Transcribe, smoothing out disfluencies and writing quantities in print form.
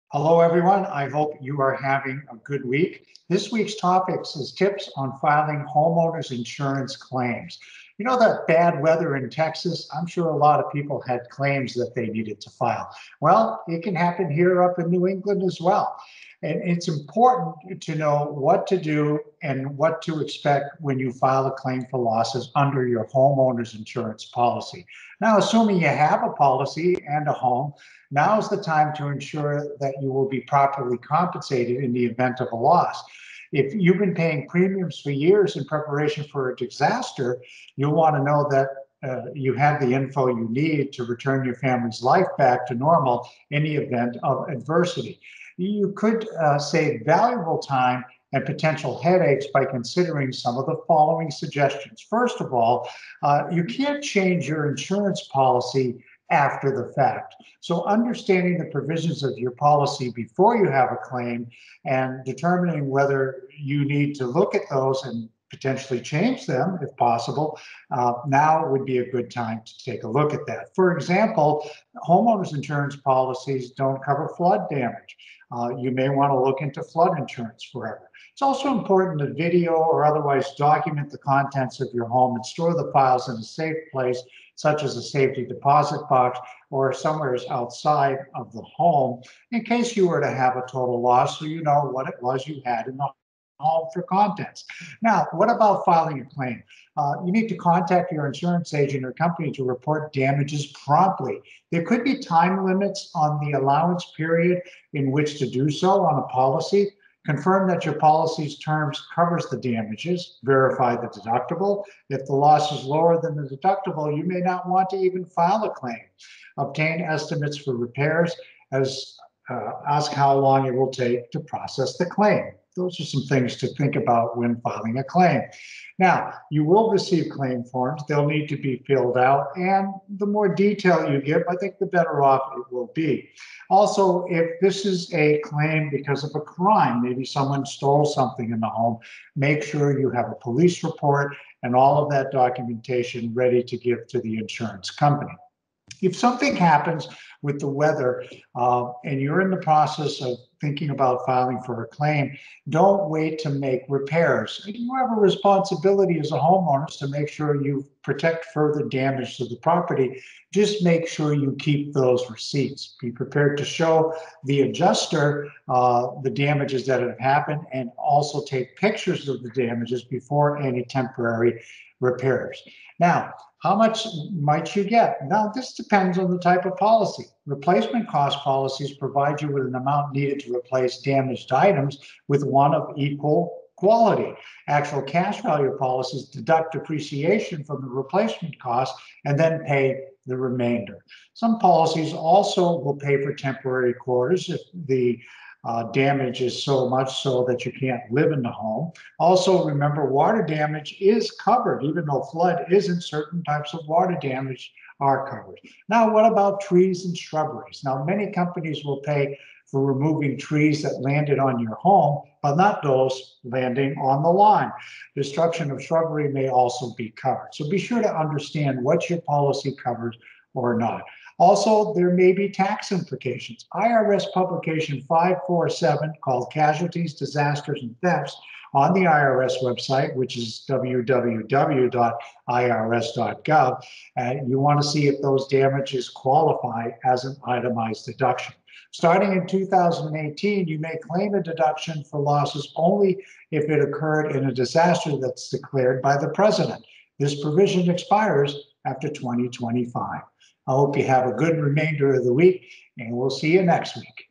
Hello, everyone. I hope you are having a good week. This week's topic is tips on filing homeowners insurance claims. You know that bad weather in Texas? I'm sure a lot of people had claims that they needed to file. Well, it can happen here up in New England as well. And it's important to know what to do and what to expect when you file a claim for losses under your homeowner's insurance policy. Now, assuming you have a policy and a home, now is the time to ensure that you will be properly compensated in the event of a loss. If you've been paying premiums for years in preparation for a disaster, you'll want to know that you have the info you need to return your family's life back to normal in the event of adversity. You could save valuable time and potential headaches by considering some of the following suggestions. First of all, you can't change your insurance policy after the fact. So understanding the provisions of your policy before you have a claim and determining whether you need to look at those and potentially change them if possible, now would be a good time to take a look at that. For example, homeowners insurance policies don't cover flood damage. You may want to look into flood insurance forever. It's also important to video or otherwise document the contents of your home and store the files in a safe place, such as a safety deposit box or somewhere outside of the home, in case you were to have a total loss, so you know what it was you had in the home for contents. Now, what about filing a claim? You need to contact your insurance agent or company to report damages promptly. There could be time limits on the allowance period in which to do so on a policy. Confirm that your policy's terms covers the damages. Verify the deductible. If the loss is lower than the deductible, you may not want to even file a claim. Obtain estimates for repairs, ask how long it will take to process the claim. Those are some things to think about when filing a claim. Now, you will receive claim forms. They'll need to be filled out, and the more detail you give, I think the better off it will be. Also, if this is a claim because of a crime, maybe someone stole something in the home, make sure you have a police report and all of that documentation ready to give to the insurance company. If something happens with the weather and you're in the process of thinking about filing for a claim, don't wait to make repairs. You have a responsibility as a homeowner to make sure you protect further damage to the property. Just make sure you keep those receipts. Be prepared to show the adjuster the damages that have happened and also take pictures of the damages before any temporary repairs. Now, how much might you get? Now, this depends on the type of policy. Replacement cost policies provide you with an amount needed to replace damaged items with one of equal quality. Actual cash value policies deduct depreciation from the replacement cost and then pay the remainder. Some policies also will pay for temporary quarters if the damage is so much so that you can't live in the home. Also, remember, water damage is covered, even though flood isn't. Certain types of water damage are covered. Now, what about trees and shrubberies? Now, many companies will pay for removing trees that landed on your home, but not those landing on the lawn. Destruction of shrubbery may also be covered. So be sure to understand what your policy covers or not. Also, there may be tax implications. IRS publication 547 called Casualties, Disasters, and Thefts on the IRS website, which is www.irs.gov. You want to see if those damages qualify as an itemized deduction. Starting in 2018, you may claim a deduction for losses only if it occurred in a disaster that's declared by the president. This provision expires after 2025. I hope you have a good remainder of the week, and we'll see you next week.